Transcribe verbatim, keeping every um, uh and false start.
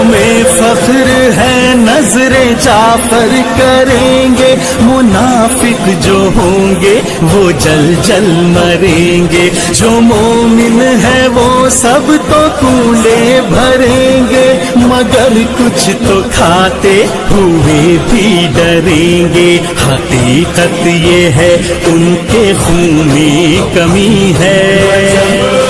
में फख्र है नजरे जाफर करेंगे, मुनाफिक जो होंगे वो जल जल मरेंगे। जो मोमिन है वो सब तो कूले भरेंगे, मगर कुछ तो खाते हुए भी डरेंगे। हकीकत ये है उनके खून में कमी है।